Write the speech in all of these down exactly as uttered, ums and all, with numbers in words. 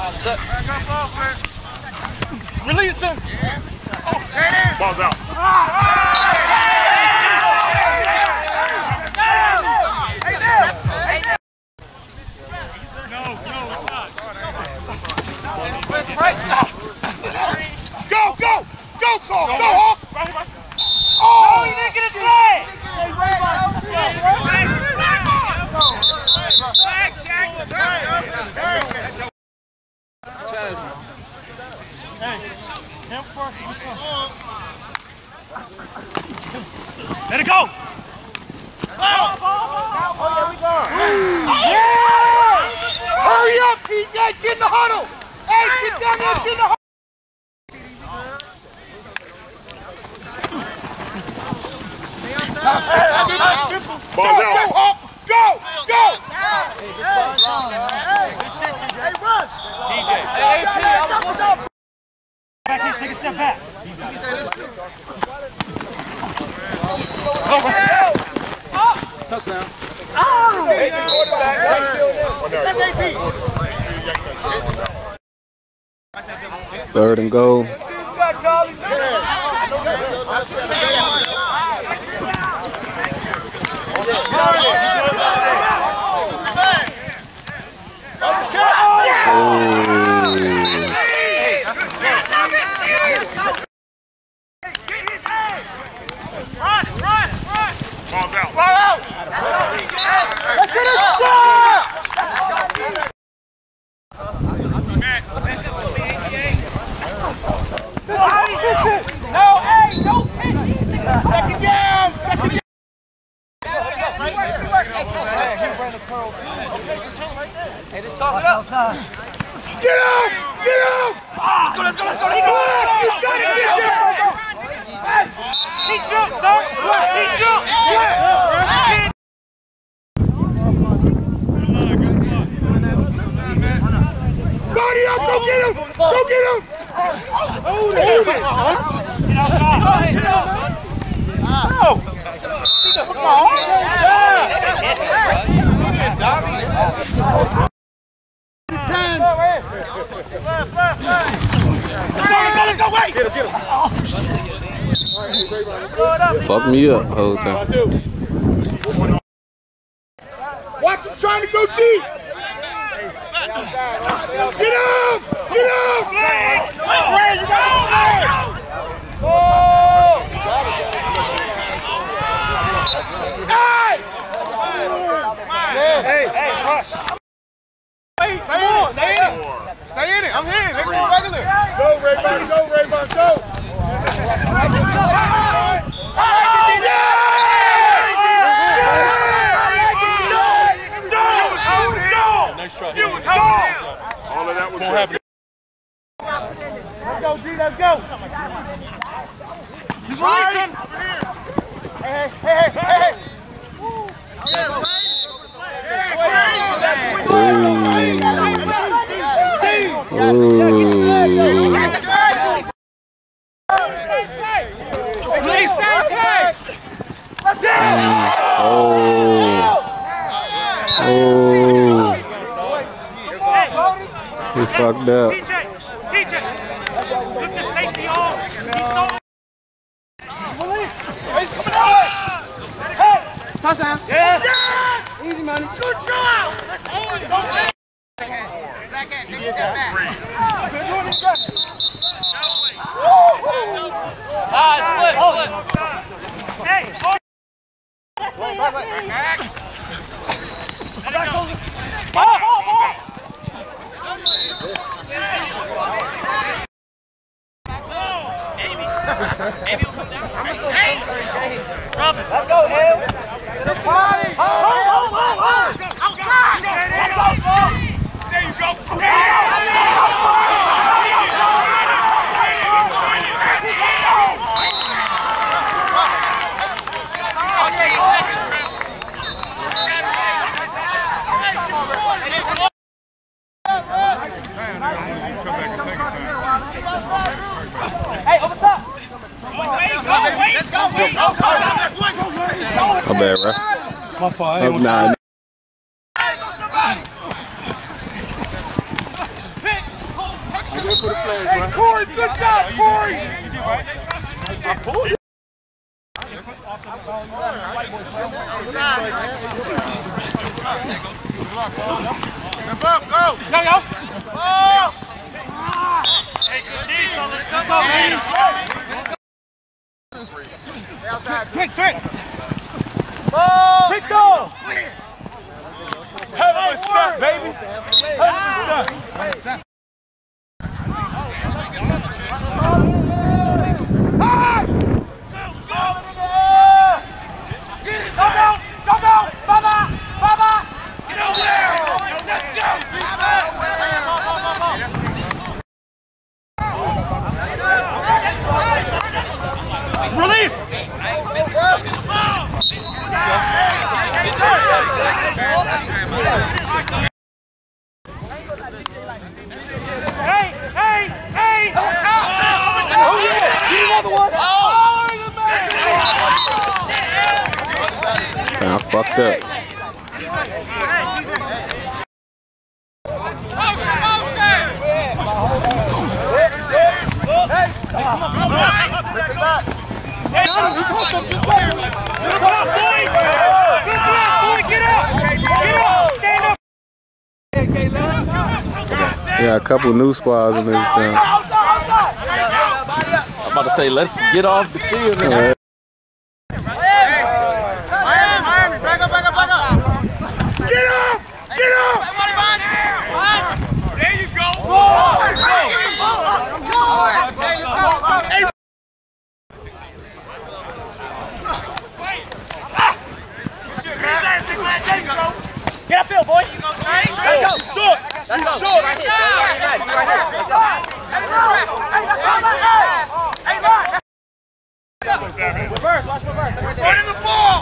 Set. Release him. Ball's out. No, no, it's not. Go, go, go, go, go, Hawk. Oh, he didn't get his leg. Hey, him first. Let it go. Oh, yeah, we go. Yeah! Hurry up, P J. Get in the huddle. Hey, get down there. Get in the huddle. Ball's out. Go, go, go. Hey, rush. D J. Hey, P, I'm push up. Back here, take a step back. Touchdown. Oh! Third and goal. Ball's out. Ball out! Let's hit it! No, hey, no pitch! Second down! Second down! Hey, just talk it up. Get up! Get up! Let's go, let's go, let's go! He got it! He jumped, son! He jumped! Body up! Go get him! Go get him! Hold it! Get outside! Oh! He got hooked my arm! Ten! Left, left, left! Let's go, let's go, wait! Get him, get him! Fuck me up the whole time. Watch him trying to go deep! Get up! Get up! Where you go? Oh! Hey! Hey, hey, rush! Stay in it, stay in it! Stay in it, I'm here, they go regular! Go, Raybon, go, Raybon, go! Nice try. It was hard. All of that was happen. Let's go, G, let's go. He's releasing. Hey, hey, hey, hey, Release. Oh. Oh. He fucked up. T J, T J, look the safety off. He's so. Hey, touchdown. Yes. Yes. Easy money. Good job. Let's own it. Back at, take a step back. Ah, slip, slip. Hey, back, back, back. Let it go. Ball, ball, ball. Maybe. Maybe we'll come down. Hey! Robin. Let's go, Hill. It's a party. Oh, oh, oh, oh. Outside. There you go. Hey, over top! Let's go, wait! My bad, bro. My fault. Oh, nah. for the flag, bro. Hey, Corey, good job, Corey. I pulled it. Step up, go. Go, go. Oh. Hey, good D, fellas. Come on, man. Quick, quick. Ball. Quick, go. Hell of a stunt, baby. Hell of a stunt. Release! Hey, hey, hey! Oh, yeah! Get another one! Oh, the man! Damn, I fucked up. Yeah, a couple new squads in this team. I'm about to say, let's get off the field. Yeah. Miami, back up, back up, back up! Get up! Get up! There you go! Get up, Phil, boy! Let's go! Short! Let's go! Short! Right here! Right here! Right here! Let's go! Hey, that's right! Hey, man! Reverse! Watch reverse! Run in the ball!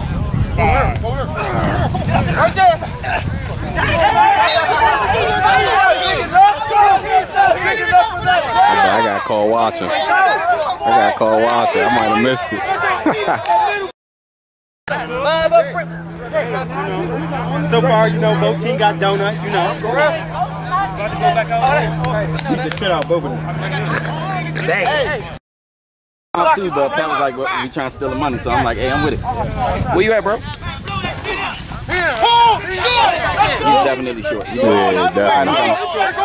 Right there! I got called watching. I got called watching. I might have missed it. So far, you know, both teams got donuts, you know. Beat the shit out of both of them. Dang. I'm too, but Pat was like, well, we trying to steal the money, so I'm like, hey, I'm with it. Where you at, bro? He's definitely short. He's Yeah, definitely.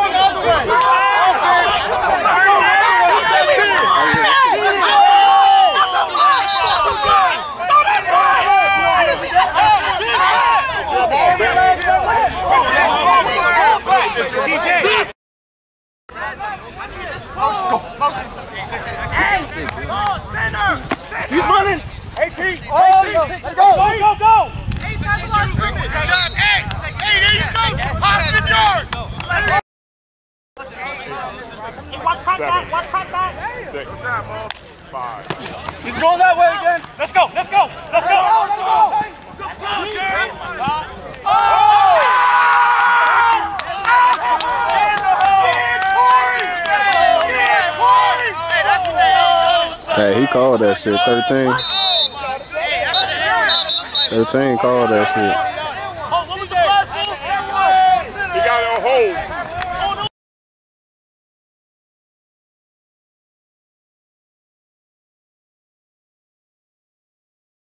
T J! He's running! eighteen! Oh, let's go! Go, go, go! Good job! Hey! Hey, there you go! Pass the yard! One cut back, one cut back! Six. Five. He's going that way again! Let's go, let's go, let's go! Let's go! Good ball, Jerry! Hey, he called that shit. thirteen. thirteen called that shit.